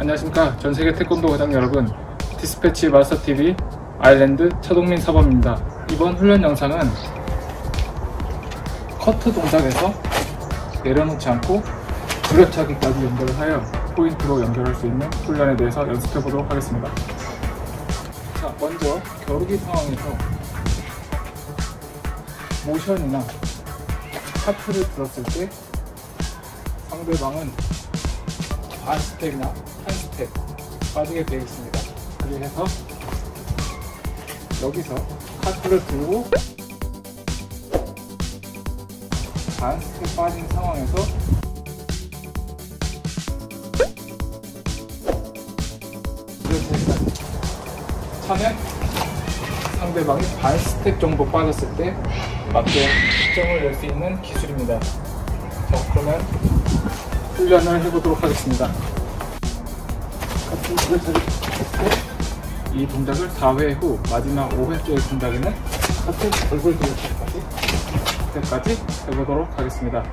안녕하십니까. 전세계 태권도 회장 여러분, 디스패치 마스터TV 아일랜드 차동민 사범입니다. 이번 훈련 영상은 커트 동작에서 내려놓지 않고 굴려차기까지 연결을 하여 포인트로 연결할 수 있는 훈련에 대해서 연습해 보도록 하겠습니다. 자, 먼저 겨루기 상황에서 모션이나 카트를 들었을 때 상대방은 반 스텝이나 한 스텝 빠지게 되어 있습니다. 그래서 여기서 카트를 들고 반 스텝 빠진 상황에서 이렇게까지 차면 상대방이 반 스텝 정도 빠졌을 때 맞게 득점을 낼 수 있는 기술입니다. 그러면 훈련을 해보도록 하겠습니다. 이 동작을 4회 후 마지막 5회째 동작에는 카트 얼굴 돌려차기까지 해보도록 하겠습니다.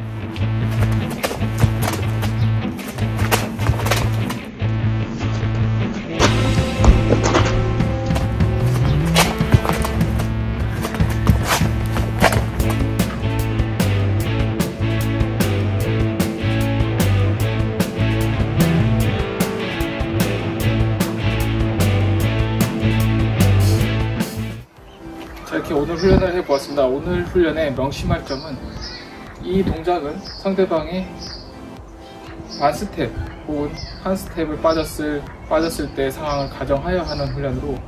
자, 이렇게 오늘 훈련을 해보았습니다. 오늘 훈련의 명심할 점은 이 동작은 상대방이 반 스텝 혹은 한 스텝을 빠졌을 때 상황을 가정하여 하는 훈련으로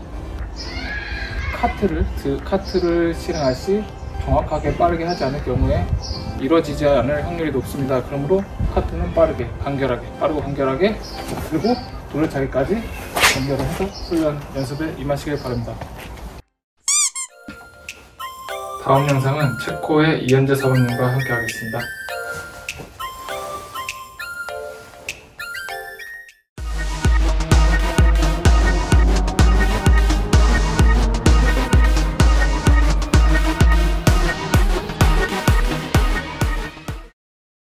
카트를 실행할 시 정확하게 빠르게 하지 않을 경우에 이루어지지 않을 확률이 높습니다. 그러므로 카트는 빠르고 간결하게 그리고 돌려차기까지 연결을 해서 훈련 연습에 임하시길 바랍니다. 다음 영상은 체코의 이현재 사범님과 함께 하겠습니다.